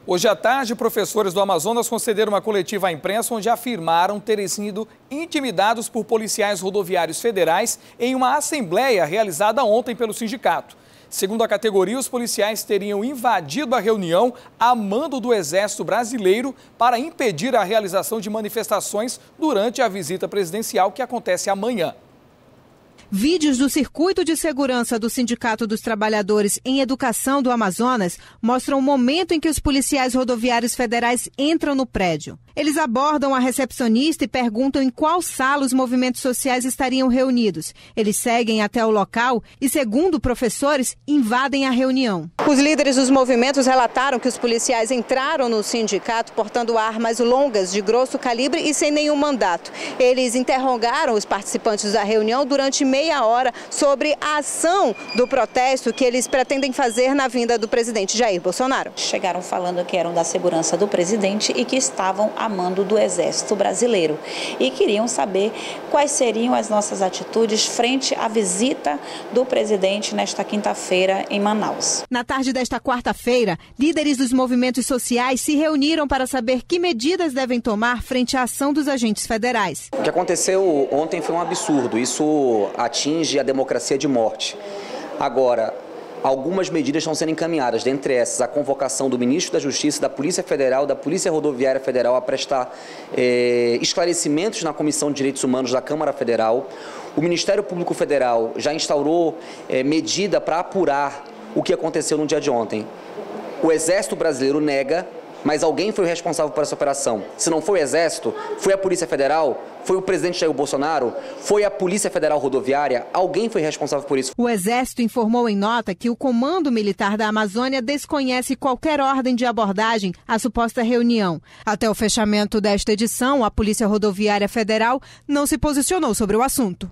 Hoje à tarde, professores do Amazonas concederam uma coletiva à imprensa onde afirmaram terem sido intimidados por policiais rodoviários federais em uma assembleia realizada ontem pelo sindicato. Segundo a categoria, os policiais teriam invadido a reunião a mando do Exército Brasileiro para impedir a realização de manifestações durante a visita presidencial que acontece amanhã. Vídeos do circuito de segurança do Sindicato dos Trabalhadores em Educação do Amazonas mostram o momento em que os policiais rodoviários federais entram no prédio. Eles abordam a recepcionista e perguntam em qual sala os movimentos sociais estariam reunidos. Eles seguem até o local e, segundo professores, invadem a reunião. Os líderes dos movimentos relataram que os policiais entraram no sindicato portando armas longas de grosso calibre e sem nenhum mandato. Eles interrogaram os participantes da reunião durante meia hora sobre a ação do protesto que eles pretendem fazer na vinda do presidente Jair Bolsonaro. Chegaram falando que eram da segurança do presidente e que estavam a mando do Exército Brasileiro e queriam saber quais seriam as nossas atitudes frente à visita do presidente nesta quinta-feira em Manaus. Na tarde desta quarta-feira, líderes dos movimentos sociais se reuniram para saber que medidas devem tomar frente à ação dos agentes federais. O que aconteceu ontem foi um absurdo. Isso atinge a democracia de morte. Agora, algumas medidas estão sendo encaminhadas, dentre essas a convocação do ministro da Justiça, da Polícia Federal, da Polícia Rodoviária Federal a prestar esclarecimentos na Comissão de Direitos Humanos da Câmara Federal. O Ministério Público Federal já instaurou medida para apurar o que aconteceu no dia de ontem. O Exército Brasileiro nega, mas alguém foi o responsável por essa operação. Se não foi o Exército, foi a Polícia Federal, foi o presidente Jair Bolsonaro, foi a Polícia Federal Rodoviária, alguém foi responsável por isso. O Exército informou em nota que o Comando Militar da Amazônia desconhece qualquer ordem de abordagem à suposta reunião. Até o fechamento desta edição, a Polícia Rodoviária Federal não se posicionou sobre o assunto.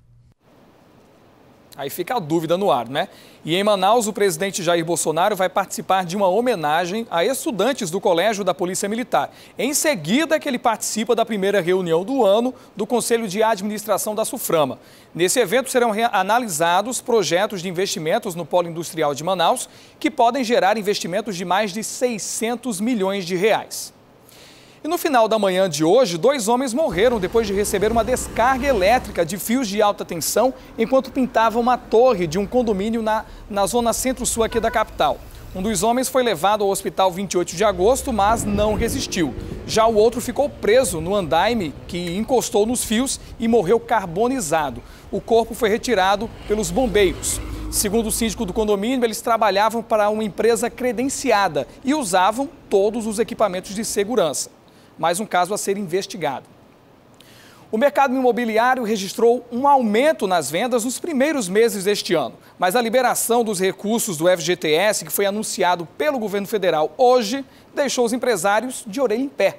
Aí fica a dúvida no ar, né? E em Manaus, o presidente Jair Bolsonaro vai participar de uma homenagem a estudantes do Colégio da Polícia Militar. Em seguida, que ele participa da primeira reunião do ano do Conselho de Administração da SUFRAMA. Nesse evento serão analisados projetos de investimentos no polo industrial de Manaus, que podem gerar investimentos de mais de 600 milhões de reais. E no final da manhã de hoje, 2 homens morreram depois de receber uma descarga elétrica de fios de alta tensão enquanto pintavam uma torre de um condomínio na zona centro-sul aqui da capital. Um dos homens foi levado ao hospital 28 de agosto, mas não resistiu. Já o outro ficou preso no andaime que encostou nos fios e morreu carbonizado. O corpo foi retirado pelos bombeiros. Segundo o síndico do condomínio, eles trabalhavam para uma empresa credenciada e usavam todos os equipamentos de segurança. Mais um caso a ser investigado. O mercado imobiliário registrou um aumento nas vendas nos primeiros meses deste ano, mas a liberação dos recursos do FGTS, que foi anunciado pelo governo federal hoje, deixou os empresários de orelha em pé.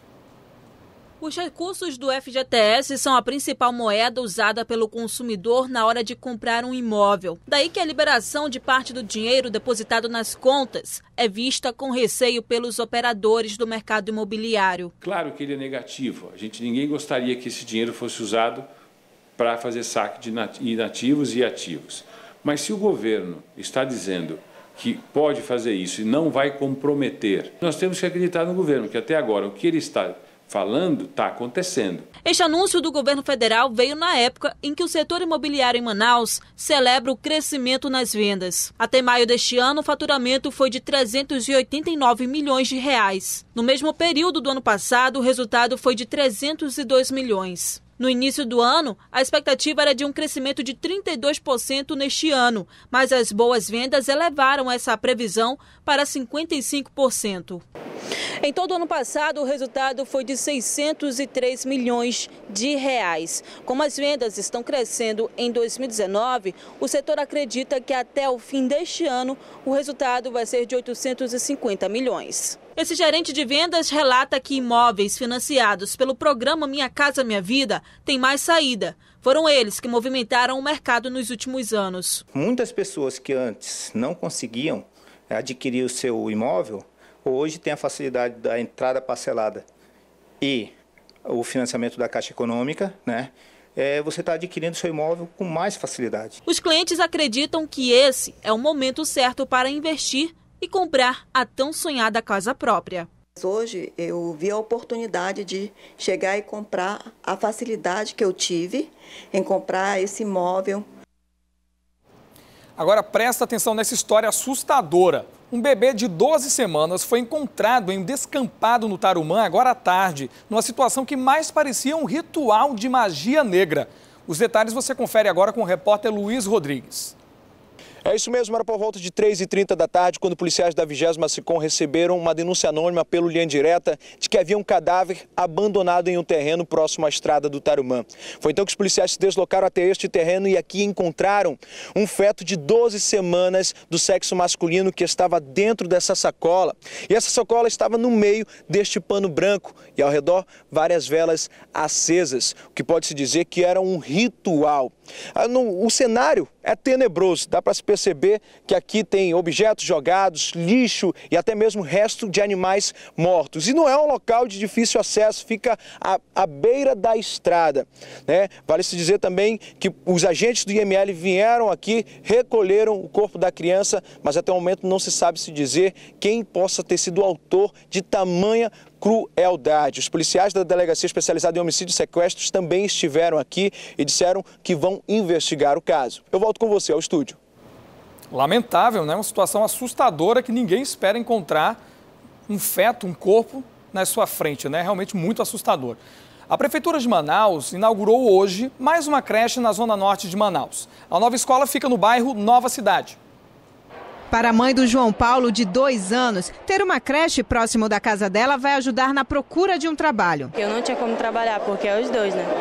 Os recursos do FGTS são a principal moeda usada pelo consumidor na hora de comprar um imóvel. Daí que a liberação de parte do dinheiro depositado nas contas é vista com receio pelos operadores do mercado imobiliário. Claro que ele é negativo. Ninguém gostaria que esse dinheiro fosse usado para fazer saque de inativos e ativos. Mas se o governo está dizendo que pode fazer isso e não vai comprometer, nós temos que acreditar no governo, que até agora o que ele está falando está acontecendo. Este anúncio do governo federal veio na época em que o setor imobiliário em Manaus celebra o crescimento nas vendas. Até maio deste ano, o faturamento foi de 389 milhões de reais. No mesmo período do ano passado, o resultado foi de 302 milhões. No início do ano, a expectativa era de um crescimento de 32% neste ano, mas as boas vendas elevaram essa previsão para 55%. Em todo o ano passado, o resultado foi de 603 milhões de reais. Como as vendas estão crescendo em 2019, o setor acredita que até o fim deste ano, o resultado vai ser de 850 milhões. Esse gerente de vendas relata que imóveis financiados pelo programa Minha Casa Minha Vida têm mais saída. Foram eles que movimentaram o mercado nos últimos anos. Muitas pessoas que antes não conseguiam adquirir o seu imóvel, hoje tem a facilidade da entrada parcelada e o financiamento da Caixa Econômica, né? Você está adquirindo seu imóvel com mais facilidade. Os clientes acreditam que esse é o momento certo para investir e comprar a tão sonhada casa própria. Hoje eu vi a oportunidade de chegar e comprar, a facilidade que eu tive em comprar esse imóvel. Agora presta atenção nessa história assustadora. Um bebê de 12 semanas foi encontrado em um descampado no Tarumã agora à tarde, numa situação que mais parecia um ritual de magia negra. Os detalhes você confere agora com o repórter Luiz Rodrigues. É isso mesmo, era por volta de 3h30 da tarde, quando policiais da 20ª SICOM receberam uma denúncia anônima pelo Linha Direta de que havia um cadáver abandonado em um terreno próximo à estrada do Tarumã. Foi então que os policiais se deslocaram até este terreno e aqui encontraram um feto de 12 semanas do sexo masculino que estava dentro dessa sacola. E essa sacola estava no meio deste pano branco e ao redor várias velas acesas, o que pode-se dizer que era um ritual. O cenário é tenebroso, dá para se perceber que aqui tem objetos jogados, lixo e até mesmo resto de animais mortos. E não é um local de difícil acesso, fica à beira da estrada, né? Vale-se dizer também que os agentes do IML vieram aqui, recolheram o corpo da criança, mas até o momento não se sabe se dizer quem possa ter sido o autor de tamanha crueldade. Os policiais da Delegacia Especializada em Homicídios e Sequestros também estiveram aqui e disseram que vão investigar o caso. Eu volto com você ao estúdio. Lamentável, né? Uma situação assustadora que ninguém espera encontrar um feto, um corpo na sua frente, né? Realmente muito assustador. A Prefeitura de Manaus inaugurou hoje mais uma creche na zona norte de Manaus. A nova escola fica no bairro Nova Cidade. Para a mãe do João Paulo, de 2 anos, ter uma creche próximo da casa dela vai ajudar na procura de um trabalho. Eu não tinha como trabalhar, porque é os dois, né?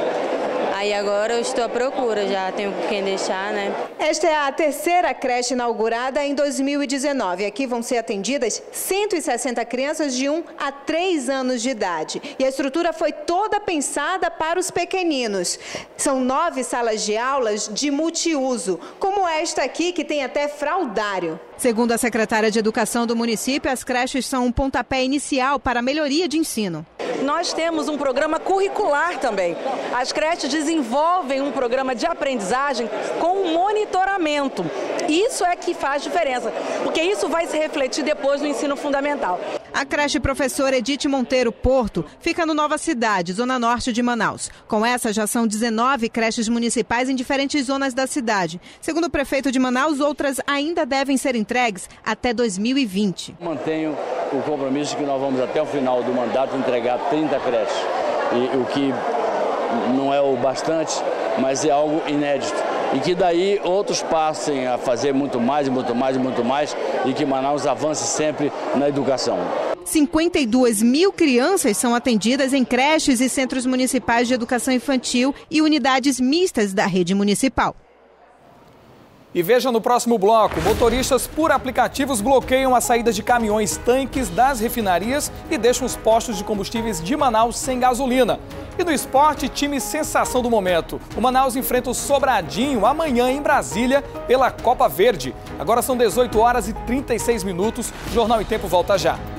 Aí agora eu estou à procura, já tenho quem deixar, né? Esta é a 3ª creche inaugurada em 2019. Aqui vão ser atendidas 160 crianças de 1 a 3 anos de idade. E a estrutura foi toda pensada para os pequeninos. São 9 salas de aulas de multiuso, como esta aqui, que tem até fraldário. Segundo a secretária de Educação do município, as creches são um pontapé inicial para a melhoria de ensino. Nós temos um programa curricular também. As creches desenvolvem um programa de aprendizagem com monitoramento. Isso é que faz diferença, porque isso vai se refletir depois no ensino fundamental. A creche Professor Edith Monteiro Porto fica no Nova Cidade, zona norte de Manaus. Com essa, já são 19 creches municipais em diferentes zonas da cidade. Segundo o prefeito de Manaus, outras ainda devem ser entregues até 2020. Mantenho o compromisso que nós vamos até o final do mandato entregar 30 creches. E o que não é o bastante, mas é algo inédito. E que daí outros passem a fazer muito mais, e que Manaus avance sempre na educação. 52 mil crianças são atendidas em creches e centros municipais de educação infantil e unidades mistas da rede municipal. E veja no próximo bloco, motoristas por aplicativos bloqueiam a saída de caminhões tanques das refinarias e deixam os postos de combustíveis de Manaus sem gasolina. E no esporte, time sensação do momento. O Manaus enfrenta o Sobradinho amanhã em Brasília pela Copa Verde. Agora são 18h e 36 minutos. Jornal em Tempo volta já.